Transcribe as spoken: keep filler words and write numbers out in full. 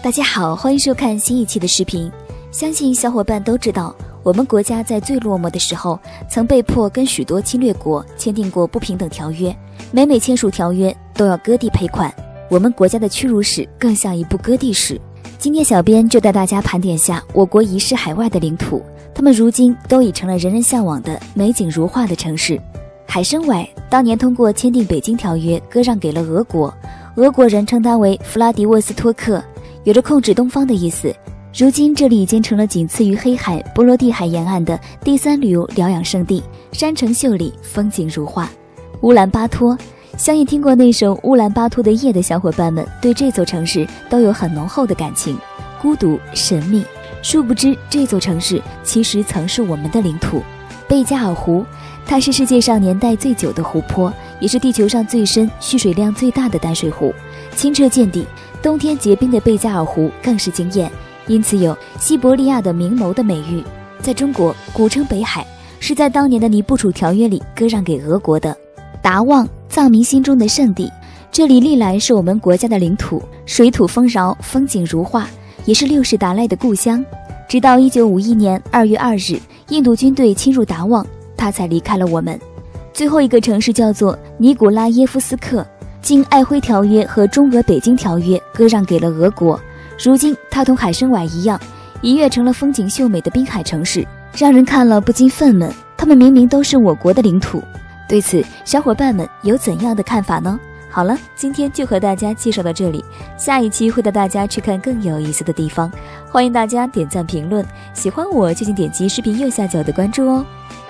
大家好，欢迎收看新一期的视频。相信小伙伴都知道，我们国家在最落寞的时候，曾被迫跟许多侵略国签订过不平等条约，每每签署条约都要割地赔款。我们国家的屈辱史更像一部割地史。今天小编就带大家盘点下我国遗失海外的领土，他们如今都已成了人人向往的美景如画的城市。海参崴当年通过签订北京条约割让给了俄国，俄国人称它为弗拉迪沃斯托克，有着控制东方的意思。如今这里已经成了仅次于黑海、波罗的海沿岸的第三旅游疗养胜地，山城秀丽，风景如画。乌兰巴托，相信听过那首《乌兰巴托的夜》的小伙伴们对这座城市都有很浓厚的感情，孤独神秘。殊不知这座城市其实曾是我们的领土。贝加尔湖，它是世界上年代最久的湖泊，也是地球上最深、蓄水量最大的淡水湖，清澈见底。冬天结冰的贝加尔湖更是惊艳，因此有西伯利亚的明眸的美誉。在中国，古称北海，是在当年的尼布楚条约里割让给俄国的。达旺，藏民心中的圣地，这里历来是我们国家的领土，水土丰饶，风景如画，也是六世达赖的故乡。直到一九五一年二月二日，印度军队侵入达旺，他才离开了我们。最后一个城市叫做尼古拉耶夫斯克，经瑷珲条约和中俄北京条约割让给了俄国。如今它同海参崴一样，一跃成了风景秀美的滨海城市，让人看了不禁愤懑，他们明明都是我国的领土。对此，小伙伴们有怎样的看法呢？好了，今天就和大家介绍到这里，下一期会带大家去看更有意思的地方。欢迎大家点赞评论，喜欢我就请点击视频右下角的关注哦。